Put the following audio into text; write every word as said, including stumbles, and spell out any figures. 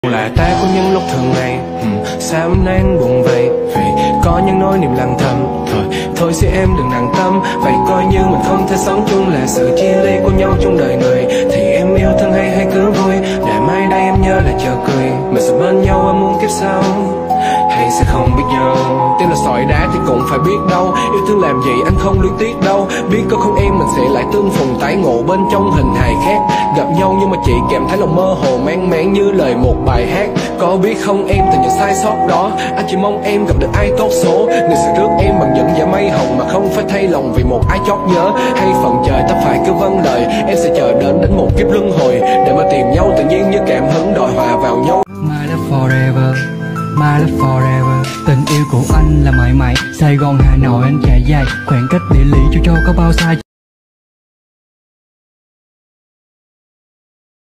Là ta có những lúc thường ngày hmm, sao hôm nay anh buồn vậy? Vì có những nỗi niềm lặng thầm. Thôi, thôi xin em đừng nặng tâm. Vậy coi như mình không thể sống chung, là sự chia ly của nhau trong đời người. Thì em yêu thương hay hay cứ vui, để mai đây em nhớ lại chờ cười. Mình sẽ bên nhau ở muôn kiếp sau, hay sẽ không biết nhau. Tên là sỏi đá thì cũng phải biết đâu, yêu thương làm gì anh không luyến tiếc đâu. Biết có không em mình sẽ lại tương phùng tái ngộ bên trong hình hài khác. Gặp nhau nhưng mà chỉ kèm thấy lòng mơ hồ mang máng như lời một bài hát. Có biết không em từ những sai sót đó, anh chỉ mong em gặp được ai tốt số. Người sẽ rước em bằng những dải mây hồng mà không phải thay lòng vì một ai chót nhớ. Hay phần trời ta phải cứ vâng lời, em sẽ chờ đến đến một kiếp luân hồi để mà tìm nhau tự nhiên như cảm hứng đòi hòa vào nhau. My love forever, my love forever. Tình yêu của anh là mãi mãi, Sài Gòn Hà Nội anh chạy dài, khoảng cách địa lý cho cho có bao xa.